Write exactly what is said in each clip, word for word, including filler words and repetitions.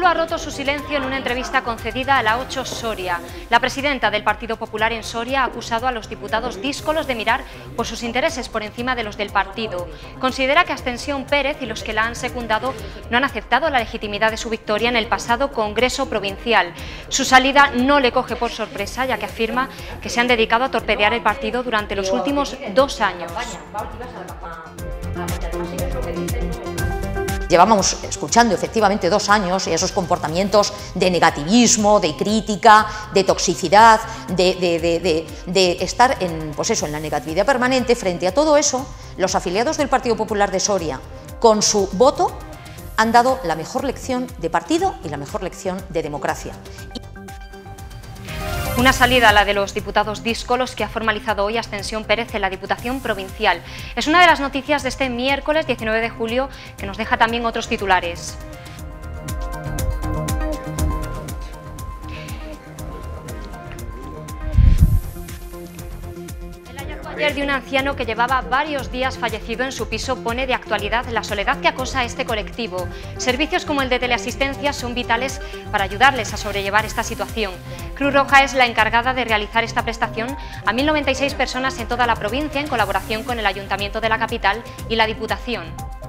ha roto su silencio en una entrevista concedida a la ocho Soria. La presidenta del Partido Popular en Soria ha acusado a los diputados díscolos de mirar por sus intereses por encima de los del partido. Considera que Ascensión Pérez y los que la han secundado no han aceptado la legitimidad de su victoria en el pasado Congreso Provincial. Su salida no le coge por sorpresa, ya que afirma que se han dedicado a torpedear el partido durante los últimos dos años. Llevábamos escuchando efectivamente dos años esos comportamientos de negativismo, de crítica, de toxicidad, de, de, de, de, de estar en, pues eso, en la negatividad permanente. Frente a todo eso, los afiliados del Partido Popular de Soria, con su voto, han dado la mejor lección de partido y la mejor lección de democracia. Una salida a la de los diputados díscolos que ha formalizado hoy Ascensión Pérez en la Diputación Provincial. Es una de las noticias de este miércoles diecinueve de julio que nos deja también otros titulares. Ayer de un anciano que llevaba varios días fallecido en su piso pone de actualidad la soledad que acosa a este colectivo. Servicios como el de teleasistencia son vitales para ayudarles a sobrellevar esta situación. Cruz Roja es la encargada de realizar esta prestación a mil noventa y seis personas en toda la provincia en colaboración con el Ayuntamiento de la capital y la Diputación.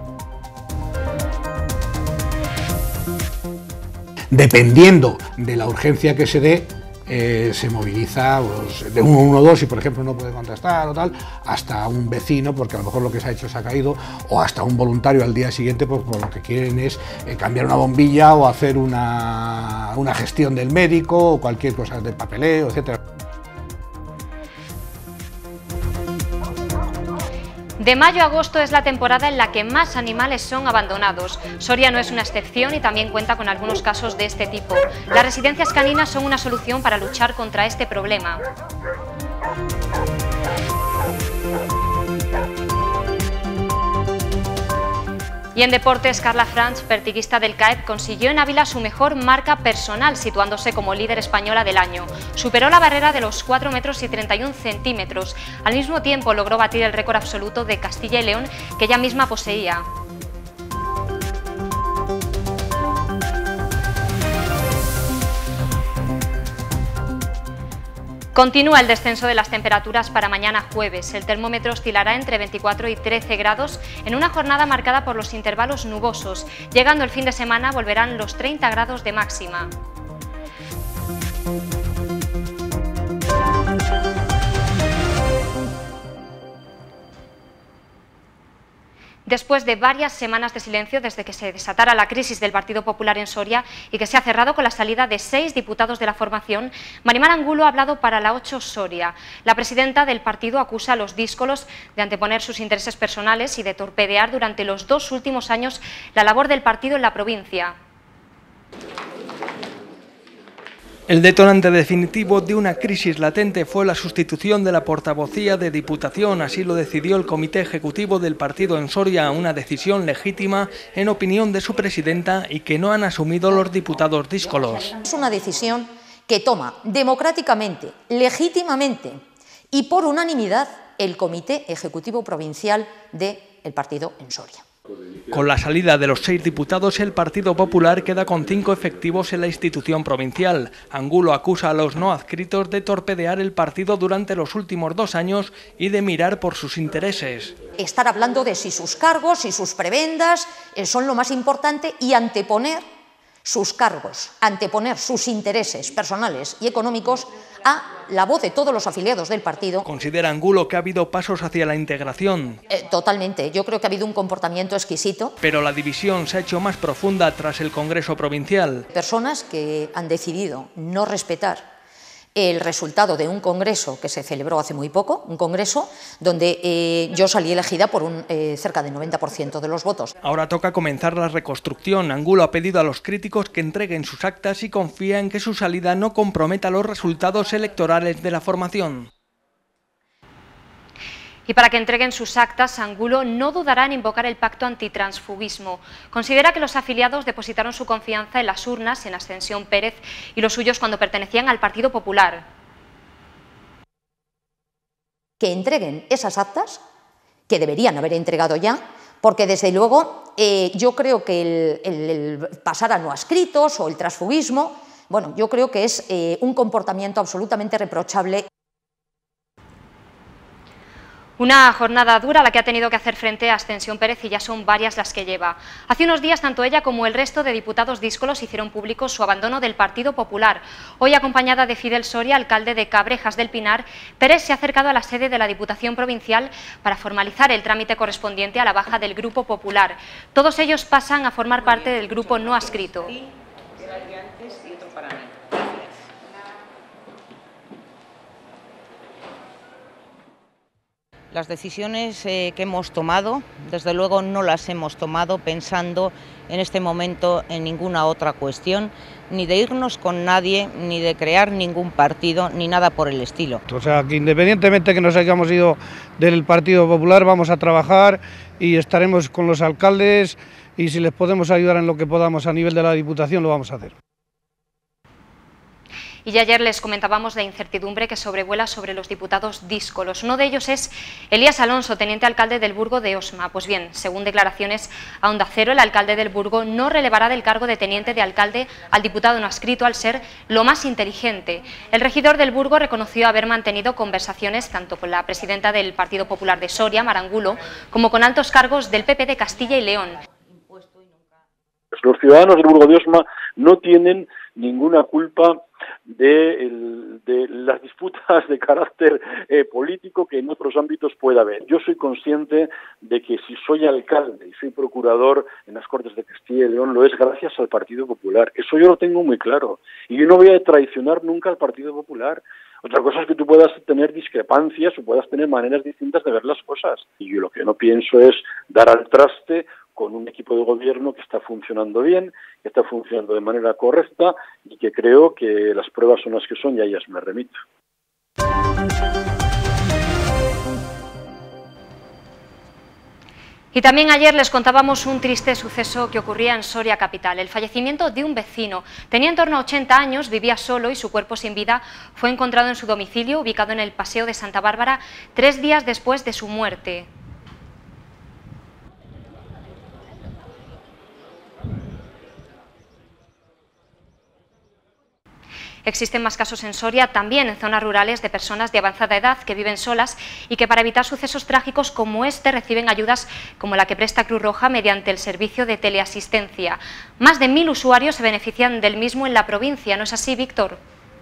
Dependiendo de la urgencia que se dé, Eh, se moviliza pues, de uno uno dos si por ejemplo no puede contestar o tal, hasta un vecino porque a lo mejor lo que se ha hecho se ha caído, o hasta un voluntario al día siguiente pues, pues lo que quieren es eh, cambiar una bombilla o hacer una, una gestión del médico o cualquier cosa de papeleo, etcétera. De mayo a agosto es la temporada en la que más animales son abandonados. Soria no es una excepción y también cuenta con algunos casos de este tipo. Las residencias caninas son una solución para luchar contra este problema. Y en deportes, Carla Franch, pertiguista del C A E P, consiguió en Ávila su mejor marca personal, situándose como líder española del año. Superó la barrera de los cuatro metros y treinta y un centímetros. Al mismo tiempo logró batir el récord absoluto de Castilla y León que ella misma poseía. Continúa el descenso de las temperaturas para mañana jueves. El termómetro oscilará entre veinticuatro y trece grados en una jornada marcada por los intervalos nubosos. Llegando el fin de semana volverán los treinta grados de máxima. Después de varias semanas de silencio desde que se desatara la crisis del Partido Popular en Soria y que se ha cerrado con la salida de seis diputados de la formación, Marimar Angulo ha hablado para la ocho Soria. La presidenta del partido acusa a los díscolos de anteponer sus intereses personales y de torpedear durante los dos últimos años la labor del partido en la provincia. El detonante definitivo de una crisis latente fue la sustitución de la portavocía de Diputación, así lo decidió el Comité Ejecutivo del partido en Soria, una decisión legítima en opinión de su presidenta y que no han asumido los diputados díscolos. Es una decisión que toma democráticamente, legítimamente y por unanimidad el Comité Ejecutivo Provincial del partido en Soria. Con la salida de los seis diputados, el Partido Popular queda con cinco efectivos en la institución provincial. Angulo acusa a los no adscritos de torpedear el partido durante los últimos dos años y de mirar por sus intereses. Estar hablando de si sus cargos, si sus prebendas eh, son lo más importante y anteponer sus cargos, anteponer sus intereses personales y económicos a la voz de todos los afiliados del partido. ¿Considera Angulo que ha habido pasos hacia la integración? Eh, totalmente. Yo creo que ha habido un comportamiento exquisito. Pero la división se ha hecho más profunda tras el Congreso Provincial. Personas que han decidido no respetar el resultado de un congreso que se celebró hace muy poco, un congreso donde eh, yo salí elegida por un eh, cerca del noventa por ciento de los votos. Ahora toca comenzar la reconstrucción. Angulo ha pedido a los críticos que entreguen sus actas y confía en que su salida no comprometa los resultados electorales de la formación. Y para que entreguen sus actas, Angulo no dudará en invocar el pacto antitransfugismo. Considera que los afiliados depositaron su confianza en las urnas, en Ascensión Pérez y los suyos cuando pertenecían al Partido Popular. Que entreguen esas actas, que deberían haber entregado ya, porque desde luego eh, yo creo que el, el, el pasar a no adscritos o el transfugismo, bueno, yo creo que es eh, un comportamiento absolutamente reprochable. Una jornada dura a la que ha tenido que hacer frente a Ascensión Pérez y ya son varias las que lleva. Hace unos días tanto ella como el resto de diputados díscolos hicieron público su abandono del Partido Popular. Hoy, acompañada de Fidel Soria, alcalde de Cabrejas del Pinar, Pérez se ha acercado a la sede de la Diputación Provincial para formalizar el trámite correspondiente a la baja del Grupo Popular. Todos ellos pasan a formar parte del grupo no adscrito. Las decisiones eh, que hemos tomado, desde luego no las hemos tomado pensando en este momento en ninguna otra cuestión, ni de irnos con nadie, ni de crear ningún partido, ni nada por el estilo. O sea, que independientemente que nos hayamos ido del Partido Popular, vamos a trabajar y estaremos con los alcaldes y si les podemos ayudar en lo que podamos a nivel de la Diputación, lo vamos a hacer. Y ya ayer les comentábamos la incertidumbre que sobrevuela sobre los diputados díscolos. Uno de ellos es Elías Alonso, teniente alcalde del Burgo de Osma. Pues bien, según declaraciones a Onda Cero, el alcalde del Burgo no relevará del cargo de teniente de alcalde al diputado no adscrito al ser lo más inteligente. El regidor del Burgo reconoció haber mantenido conversaciones tanto con la presidenta del Partido Popular de Soria, Marangulo, como con altos cargos del P P de Castilla y León. Los ciudadanos del Burgo de Osma no tienen ninguna culpa de, el, de las disputas de carácter eh, político que en otros ámbitos pueda haber. Yo soy consciente de que si soy alcalde y soy procurador en las Cortes de Castilla y León, lo es gracias al Partido Popular. Eso yo lo tengo muy claro. Y yo no voy a traicionar nunca al Partido Popular. Otra cosa es que tú puedas tener discrepancias o puedas tener maneras distintas de ver las cosas. Y yo lo que no pienso es dar al traste con un equipo de gobierno que está funcionando bien, que está funcionando de manera correcta y que creo que las pruebas son las que son y a ellas me remito. Y también ayer les contábamos un triste suceso que ocurría en Soria capital, el fallecimiento de un vecino. Tenía en torno a ochenta años, vivía solo y su cuerpo sin vida fue encontrado en su domicilio, ubicado en el Paseo de Santa Bárbara, tres días después de su muerte. Existen más casos en Soria, también en zonas rurales, de personas de avanzada edad que viven solas y que para evitar sucesos trágicos como este reciben ayudas como la que presta Cruz Roja mediante el servicio de teleasistencia. Más de mil usuarios se benefician del mismo en la provincia, ¿no es así, Víctor?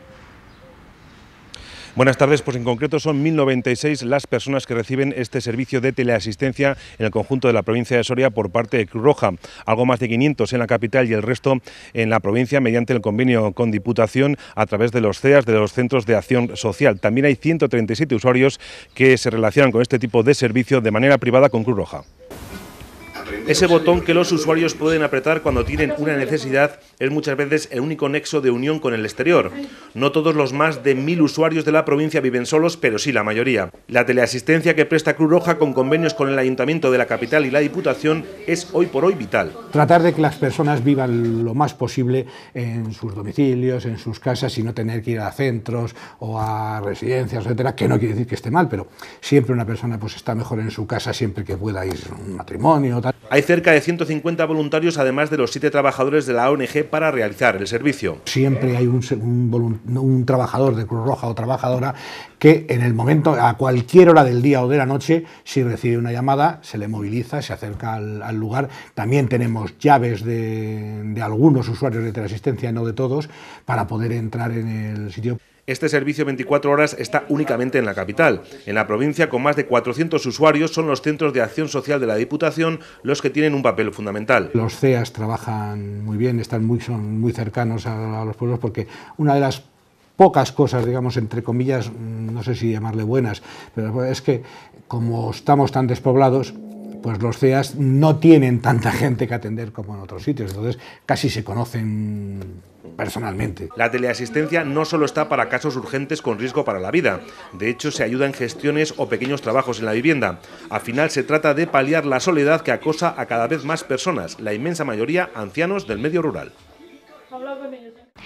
Buenas tardes, pues en concreto son mil noventa y seis las personas que reciben este servicio de teleasistencia en el conjunto de la provincia de Soria por parte de Cruz Roja, algo más de quinientos en la capital y el resto en la provincia mediante el convenio con Diputación a través de los C E A S, de los Centros de Acción Social. También hay ciento treinta y siete usuarios que se relacionan con este tipo de servicio de manera privada con Cruz Roja. Ese botón que los usuarios pueden apretar cuando tienen una necesidad es muchas veces el único nexo de unión con el exterior. No todos los más de mil usuarios de la provincia viven solos, pero sí la mayoría. La teleasistencia que presta Cruz Roja con convenios con el Ayuntamiento de la capital y la Diputación es hoy por hoy vital. Tratar de que las personas vivan lo más posible en sus domicilios, en sus casas y no tener que ir a centros o a residencias, etcétera, que no quiere decir que esté mal, pero siempre una persona pues está mejor en su casa siempre que pueda ir a un matrimonio o tal. Hay cerca de ciento cincuenta voluntarios, además de los siete trabajadores de la O N G para realizar el servicio. Siempre hay un, un, un trabajador de Cruz Roja o trabajadora que en el momento, a cualquier hora del día o de la noche, si recibe una llamada, se le moviliza, se acerca al, al lugar. También tenemos llaves de, de algunos usuarios de teleasistencia, no de todos, para poder entrar en el sitio. Este servicio veinticuatro horas está únicamente en la capital. En la provincia, con más de cuatrocientos usuarios, son los centros de acción social de la Diputación los que tienen un papel fundamental. Los C E A S trabajan muy bien, están muy, son muy cercanos a, a los pueblos, porque una de las pocas cosas, digamos, entre comillas, no sé si llamarle buenas, pero es que como estamos tan despoblados, pues los C E A S no tienen tanta gente que atender como en otros sitios, entonces casi se conocen personalmente. La teleasistencia no solo está para casos urgentes con riesgo para la vida, de hecho se ayuda en gestiones o pequeños trabajos en la vivienda. Al final se trata de paliar la soledad que acosa a cada vez más personas, la inmensa mayoría ancianos del medio rural.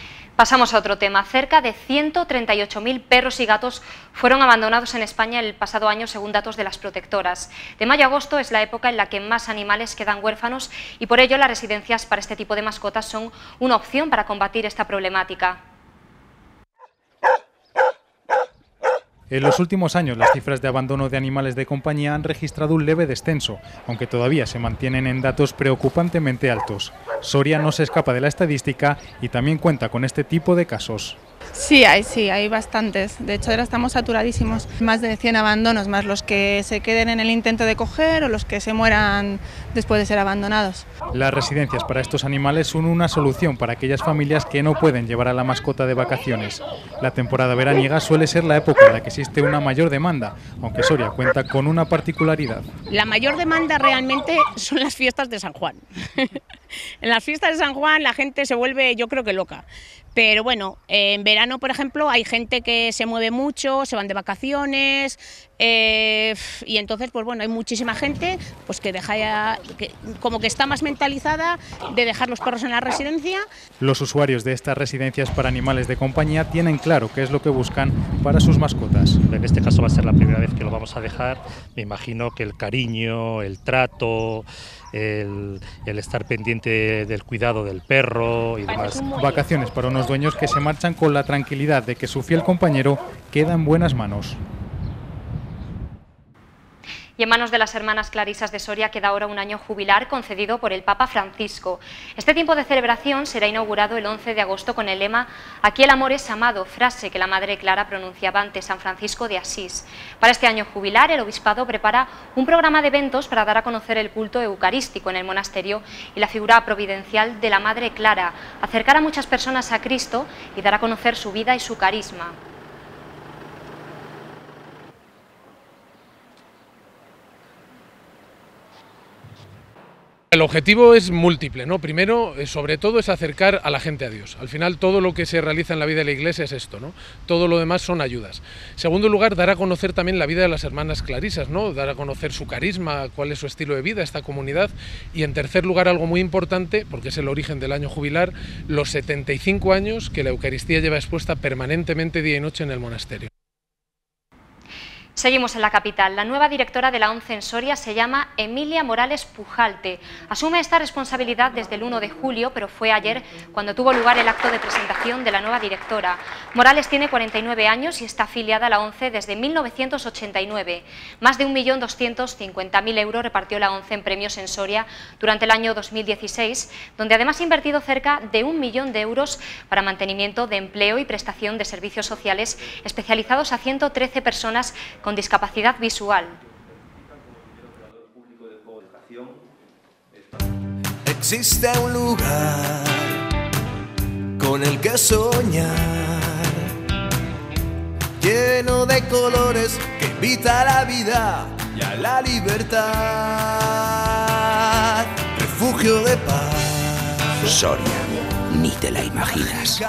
Pasamos a otro tema. Cerca de ciento treinta y ocho mil perros y gatos fueron abandonados en España el pasado año según datos de las protectoras. De mayo a agosto es la época en la que más animales quedan huérfanos y por ello las residencias para este tipo de mascotas son una opción para combatir esta problemática. En los últimos años, las cifras de abandono de animales de compañía han registrado un leve descenso, aunque todavía se mantienen en datos preocupantemente altos. Soria no se escapa de la estadística y también cuenta con este tipo de casos. Sí, hay, sí, hay bastantes. De hecho, ahora estamos saturadísimos. Más de cien abandonos, más los que se queden en el intento de coger o los que se mueran después de ser abandonados. Las residencias para estos animales son una solución para aquellas familias que no pueden llevar a la mascota de vacaciones. La temporada veraniega suele ser la época en la que existe una mayor demanda, aunque Soria cuenta con una particularidad. La mayor demanda realmente son las fiestas de San Juan. En las fiestas de San Juan la gente se vuelve, yo creo que loca. Pero bueno, eh, en verano, por ejemplo, hay gente que se mueve mucho, se van de vacaciones eh, y entonces, pues bueno, hay muchísima gente pues que deja ya, que, como que está más mentalizada de dejar los perros en la residencia. Los usuarios de estas residencias para animales de compañía tienen claro qué es lo que buscan para sus mascotas. En este caso va a ser la primera vez que lo vamos a dejar. Me imagino que el cariño, el trato, el, el estar pendiente del cuidado del perro y demás. Vacaciones para unos dueños que se marchan con la tranquilidad de que su fiel compañero queda en buenas manos. Y en manos de las hermanas clarisas de Soria queda ahora un año jubilar concedido por el Papa Francisco. Este tiempo de celebración será inaugurado el once de agosto con el lema «Aquí el amor es amado», frase que la Madre Clara pronunciaba ante San Francisco de Asís. Para este año jubilar, el Obispado prepara un programa de eventos para dar a conocer el culto eucarístico en el monasterio y la figura providencial de la Madre Clara, acercar a muchas personas a Cristo y dar a conocer su vida y su carisma. El objetivo es múltiple, ¿no? Primero, sobre todo, es acercar a la gente a Dios. Al final, todo lo que se realiza en la vida de la Iglesia es esto, ¿no? Todo lo demás son ayudas. En segundo lugar, dar a conocer también la vida de las hermanas clarisas, ¿no? Dar a conocer su carisma, cuál es su estilo de vida, esta comunidad. Y en tercer lugar, algo muy importante, porque es el origen del año jubilar, los setenta y cinco años que la Eucaristía lleva expuesta permanentemente día y noche en el monasterio. Seguimos en la capital. La nueva directora de la ONCE en Soria se llama Emilia Morales Pujalte. Asume esta responsabilidad desde el uno de julio, pero fue ayer cuando tuvo lugar el acto de presentación de la nueva directora. Morales tiene cuarenta y nueve años y está afiliada a la ONCE desde mil novecientos ochenta y nueve. Más de un millón doscientos cincuenta mil euros repartió la ONCE en premios en Soria durante el año dos mil dieciséis, donde además ha invertido cerca de un millón de euros para mantenimiento de empleo y prestación de servicios sociales especializados a ciento trece personas con discapacidad visual. Existe un lugar con el que soñar, lleno de colores que invita a la vida y a la libertad, refugio de paz. Soria, ni te la imaginas.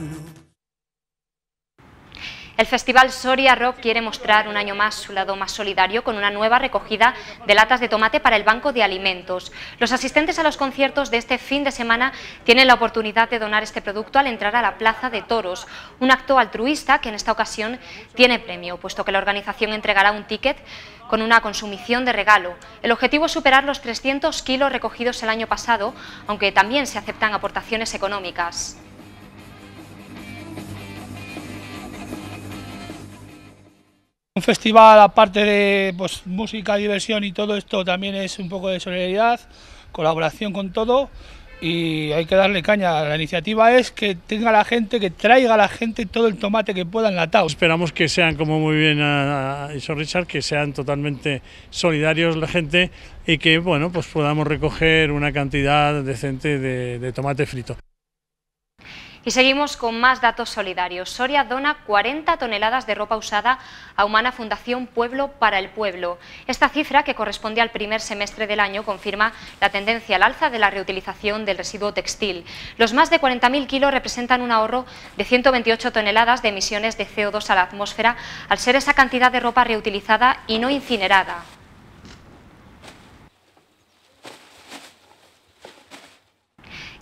El Festival Soria Rock quiere mostrar un año más su lado más solidario con una nueva recogida de latas de tomate para el Banco de Alimentos. Los asistentes a los conciertos de este fin de semana tienen la oportunidad de donar este producto al entrar a la Plaza de Toros, un acto altruista que en esta ocasión tiene premio, puesto que la organización entregará un ticket con una consumición de regalo. El objetivo es superar los trescientos kilos recogidos el año pasado, aunque también se aceptan aportaciones económicas. Un festival, aparte de pues, música, diversión y todo esto, también es un poco de solidaridad, colaboración con todo, y hay que darle caña. La iniciativa es que tenga la gente, que traiga a la gente todo el tomate que pueda enlatado. Esperamos que sean, como muy bien ha dicho Richard, que sean totalmente solidarios la gente y que bueno, pues podamos recoger una cantidad decente de, de tomate frito. Y seguimos con más datos solidarios. Soria dona cuarenta toneladas de ropa usada a Humana Fundación Pueblo para el Pueblo. Esta cifra, que corresponde al primer semestre del año, confirma la tendencia al alza de la reutilización del residuo textil. Los más de cuarenta mil kilos representan un ahorro de ciento veintiocho toneladas de emisiones de C O dos a la atmósfera, al ser esa cantidad de ropa reutilizada y no incinerada.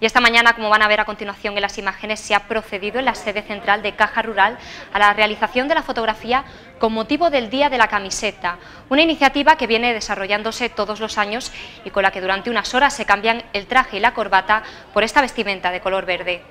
Y esta mañana, como van a ver a continuación en las imágenes, se ha procedido en la sede central de Caja Rural a la realización de la fotografía con motivo del Día de la Camiseta, una iniciativa que viene desarrollándose todos los años y con la que durante unas horas se cambian el traje y la corbata por esta vestimenta de color verde.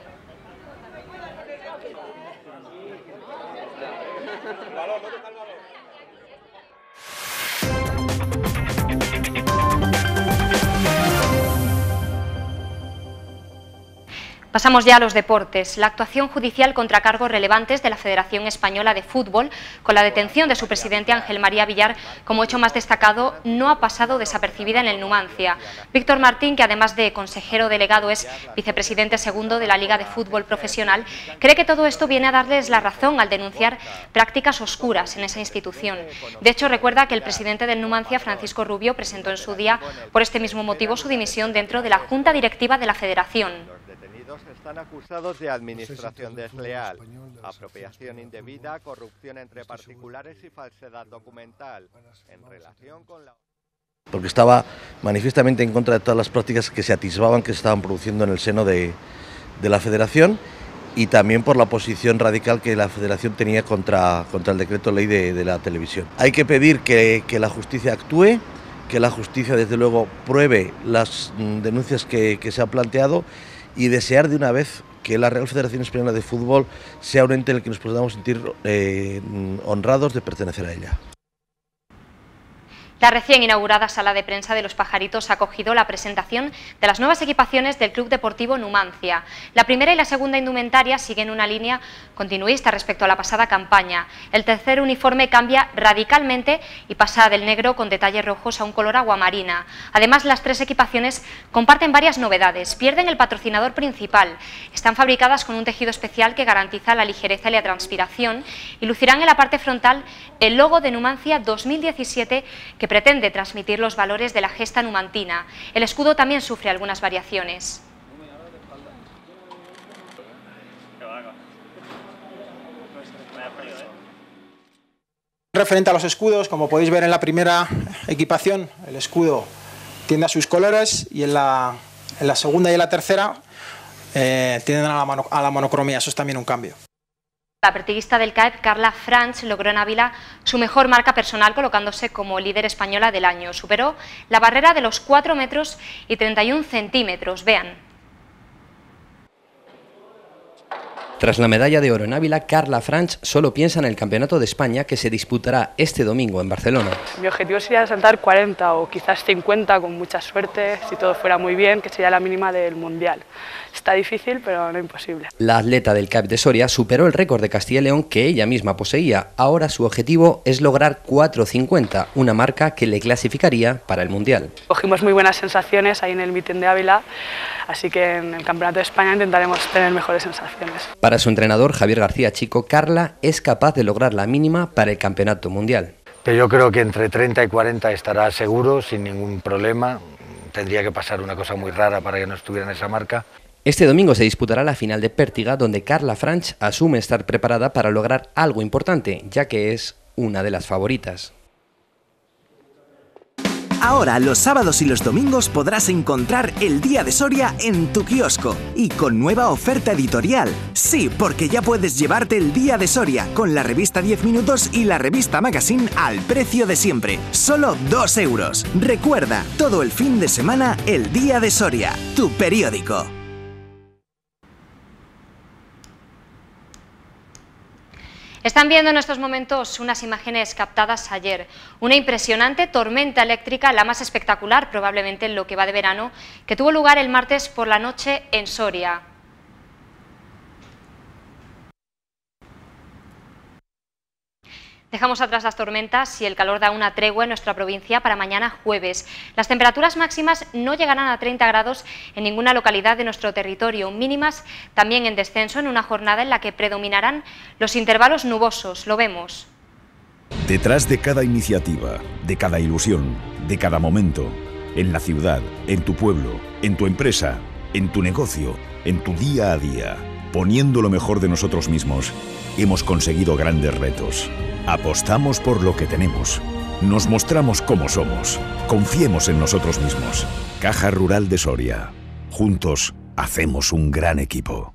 Pasamos ya a los deportes. La actuación judicial contra cargos relevantes de la Federación Española de Fútbol, con la detención de su presidente Ángel María Villar como hecho más destacado, no ha pasado desapercibida en el Numancia. Víctor Martín, que además de consejero delegado es vicepresidente segundo de la Liga de Fútbol Profesional, cree que todo esto viene a darles la razón al denunciar prácticas oscuras en esa institución. De hecho, recuerda que el presidente del Numancia, Francisco Rubio, presentó en su día, por este mismo motivo, su dimisión dentro de la Junta Directiva de la Federación. Están acusados de administración desleal, apropiación indebida, corrupción entre particulares y falsedad documental en relación con la... Porque estaba manifiestamente en contra de todas las prácticas que se atisbaban que se estaban produciendo en el seno de, de la Federación y también por la posición radical que la Federación tenía contra, contra el decreto ley de, de la televisión. Hay que pedir que, que la justicia actúe, que la justicia desde luego pruebe las denuncias que, que se han planteado y desear de una vez que la Real Federación Española de Fútbol sea un ente en el que nos podamos sentir eh, honrados de pertenecer a ella. La recién inaugurada sala de prensa de Los Pajaritos ha acogido la presentación de las nuevas equipaciones del Club Deportivo Numancia. La primera y la segunda indumentaria siguen una línea continuista respecto a la pasada campaña. El tercer uniforme cambia radicalmente y pasa del negro con detalles rojos a un color aguamarina. Además, las tres equipaciones comparten varias novedades. Pierden el patrocinador principal. Están fabricadas con un tejido especial que garantiza la ligereza y la transpiración y lucirán en la parte frontal el logo de Numancia dos mil diecisiete que pretende transmitir los valores de la gesta numantina. El escudo también sufre algunas variaciones. Referente a los escudos, como podéis ver en la primera equipación, el escudo tiende a sus colores y en la, en la segunda y en la tercera eh, tienden a la, mono, a la monocromía. Eso es también un cambio. La pertiguista del C A E P, Carla Franch, logró en Ávila su mejor marca personal colocándose como líder española del año. Superó la barrera de los cuatro metros y treinta y un centímetros. Vean. Tras la medalla de oro en Ávila, Carla Franch solo piensa en el Campeonato de España que se disputará este domingo en Barcelona. Mi objetivo sería saltar cuarenta o quizás cincuenta con mucha suerte, si todo fuera muy bien, que sería la mínima del Mundial. Está difícil, pero no imposible. La atleta del C A E P de Soria superó el récord de Castilla y León que ella misma poseía. Ahora su objetivo es lograr cuatro cincuenta, una marca que le clasificaría para el Mundial. Cogimos muy buenas sensaciones ahí en el Meeting de Ávila, así que en el Campeonato de España intentaremos tener mejores sensaciones. Para su entrenador, Javier García Chico, Carla es capaz de lograr la mínima para el Campeonato Mundial. Pero yo creo que entre treinta y cuarenta estará seguro, sin ningún problema. Tendría que pasar una cosa muy rara para que no estuviera en esa marca. Este domingo se disputará la final de Pértiga, donde Carla Franch asume estar preparada para lograr algo importante, ya que es una de las favoritas. Ahora, los sábados y los domingos podrás encontrar el Día de Soria en tu kiosco y con nueva oferta editorial. Sí, porque ya puedes llevarte el Día de Soria con la revista diez minutos y la revista Magazine al precio de siempre, solo dos euros. Recuerda, todo el fin de semana el Día de Soria, tu periódico. Están viendo en estos momentos unas imágenes captadas ayer. Una impresionante tormenta eléctrica, la más espectacular probablemente en lo que va de verano, que tuvo lugar el martes por la noche en Soria. Dejamos atrás las tormentas y el calor da una tregua en nuestra provincia para mañana jueves. Las temperaturas máximas no llegarán a treinta grados en ninguna localidad de nuestro territorio, mínimas también en descenso en una jornada en la que predominarán los intervalos nubosos, lo vemos. Detrás de cada iniciativa, de cada ilusión, de cada momento, en la ciudad, en tu pueblo, en tu empresa, en tu negocio, en tu día a día, poniendo lo mejor de nosotros mismos, hemos conseguido grandes retos. Apostamos por lo que tenemos. Nos mostramos como somos. Confiemos en nosotros mismos. Caja Rural de Soria. Juntos hacemos un gran equipo.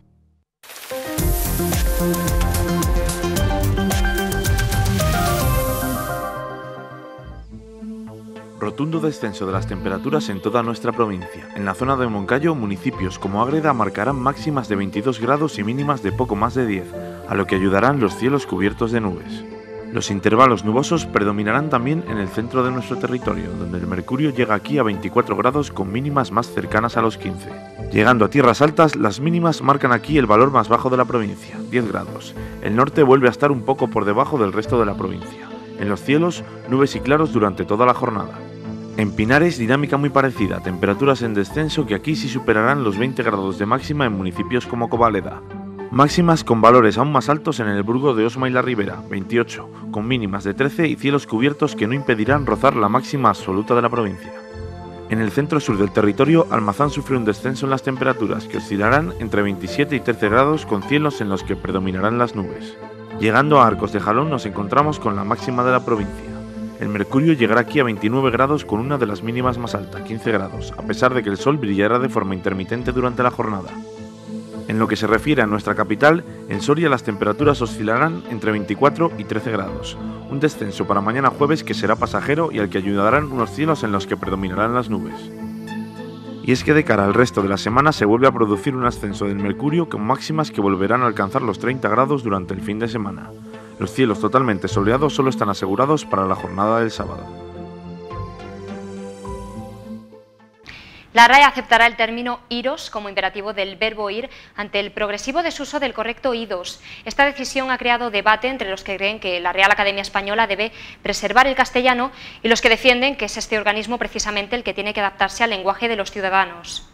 Rotundo descenso de las temperaturas en toda nuestra provincia. En la zona de Moncayo, municipios como Ágreda marcarán máximas de veintidós grados y mínimas de poco más de diez, a lo que ayudarán los cielos cubiertos de nubes. Los intervalos nubosos predominarán también en el centro de nuestro territorio, donde el mercurio llega aquí a veinticuatro grados con mínimas más cercanas a los quince. Llegando a tierras altas, las mínimas marcan aquí el valor más bajo de la provincia, diez grados. El norte vuelve a estar un poco por debajo del resto de la provincia. En los cielos, nubes y claros durante toda la jornada. En Pinares, dinámica muy parecida, temperaturas en descenso que aquí sí superarán los veinte grados de máxima en municipios como Covaleda. Máximas con valores aún más altos en el Burgo de Osma y la Ribera, veintiocho, con mínimas de trece y cielos cubiertos que no impedirán rozar la máxima absoluta de la provincia. En el centro-sur del territorio, Almazán sufre un descenso en las temperaturas que oscilarán entre veintisiete y trece grados con cielos en los que predominarán las nubes. Llegando a Arcos de Jalón nos encontramos con la máxima de la provincia. El mercurio llegará aquí a veintinueve grados con una de las mínimas más altas, quince grados, a pesar de que el sol brillará de forma intermitente durante la jornada. En lo que se refiere a nuestra capital, en Soria las temperaturas oscilarán entre veinticuatro y trece grados, un descenso para mañana jueves que será pasajero y al que ayudarán unos cielos en los que predominarán las nubes. Y es que de cara al resto de la semana se vuelve a producir un ascenso del mercurio con máximas que volverán a alcanzar los treinta grados durante el fin de semana. Los cielos totalmente soleados solo están asegurados para la jornada del sábado. La R A E aceptará el término iros como imperativo del verbo ir ante el progresivo desuso del correcto idos. Esta decisión ha creado debate entre los que creen que la Real Academia Española debe preservar el castellano y los que defienden que es este organismo precisamente el que tiene que adaptarse al lenguaje de los ciudadanos.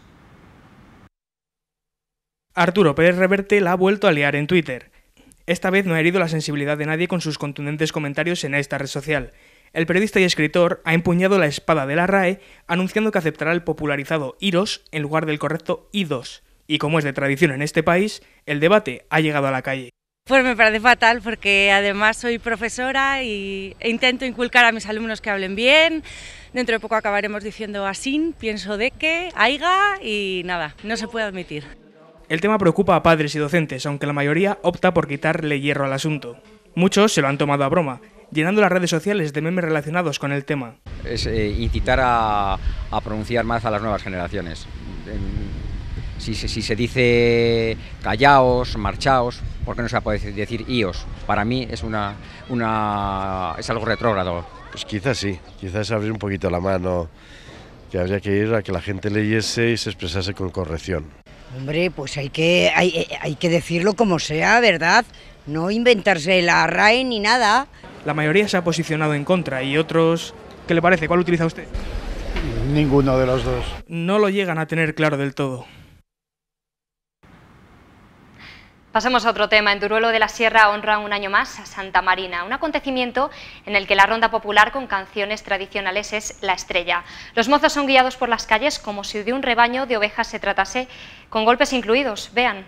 Arturo Pérez Reverte la ha vuelto a liar en Twitter. Esta vez no ha herido la sensibilidad de nadie con sus contundentes comentarios en esta red social. El periodista y escritor ha empuñado la espada de la R A E anunciando que aceptará el popularizado iros en lugar del correcto idos. Y como es de tradición en este país, el debate ha llegado a la calle. Pues me parece fatal porque además soy profesora y intento inculcar a mis alumnos que hablen bien. Dentro de poco acabaremos diciendo asín, pienso de que, aiga y nada, no se puede admitir. El tema preocupa a padres y docentes, aunque la mayoría opta por quitarle hierro al asunto. Muchos se lo han tomado a broma, llenando las redes sociales de memes relacionados con el tema. Es eh, incitar a, a pronunciar más a las nuevas generaciones. En, si, si, si se dice callaos, marchaos, ¿por qué no se puede decir ios? Para mí es, una, una, es algo retrógrado. Pues quizás sí, quizás abrir un poquito la mano, que habría que ir a que la gente leyese y se expresase con corrección. Hombre, pues hay que, hay, hay que decirlo como sea, ¿verdad? No inventarse la R A E ni nada. La mayoría se ha posicionado en contra y otros... ¿Qué le parece? ¿Cuál utiliza usted? Ninguno de los dos. No lo llegan a tener claro del todo. Pasamos a otro tema. En Duruelo de la Sierra honra un año más a Santa Marina, un acontecimiento en el que la ronda popular con canciones tradicionales es la estrella. Los mozos son guiados por las calles como si de un rebaño de ovejas se tratase, con golpes incluidos. Vean.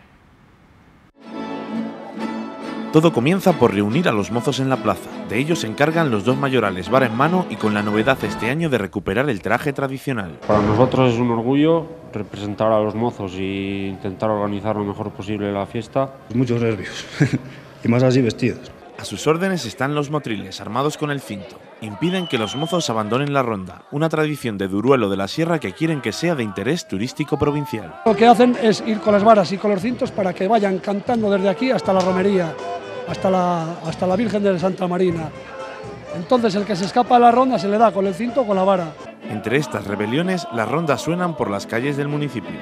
Todo comienza por reunir a los mozos en la plaza. De ellos se encargan los dos mayorales, vara en mano y con la novedad este año de recuperar el traje tradicional. Para nosotros es un orgullo representar a los mozos e intentar organizar lo mejor posible la fiesta. Muchos nervios, y más así vestidos. A sus órdenes están los motriles, armados con el cinto. Impiden que los mozos abandonen la ronda, una tradición de Duruelo de la Sierra que quieren que sea de interés turístico provincial. Lo que hacen es ir con las varas y con los cintos para que vayan cantando desde aquí hasta la romería, hasta la, hasta la Virgen de Santa Marina. Entonces el que se escapa de la ronda se le da con el cinto o con la vara. Entre estas rebeliones, las rondas suenan por las calles del municipio.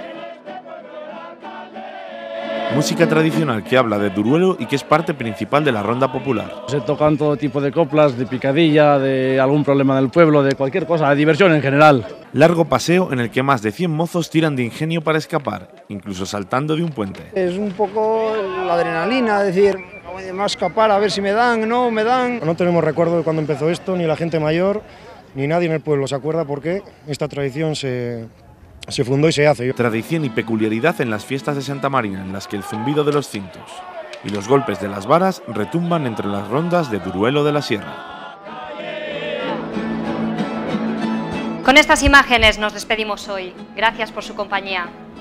Música tradicional que habla de Duruelo y que es parte principal de la ronda popular. Se tocan todo tipo de coplas, de picadilla, de algún problema del pueblo, de cualquier cosa, de diversión en general. Largo paseo en el que más de cien mozos tiran de ingenio para escapar, incluso saltando de un puente. Es un poco la adrenalina, es decir, me voy a escapar a ver si me dan, no me dan. No tenemos recuerdo de cuando empezó esto, ni la gente mayor, ni nadie en el pueblo se acuerda porque esta tradición se... se fundó y se hace. Tradición y peculiaridad en las fiestas de Santa Marina, en las que el zumbido de los cintos y los golpes de las varas retumban entre las rondas de Duruelo de la Sierra. Con estas imágenes nos despedimos hoy. Gracias por su compañía.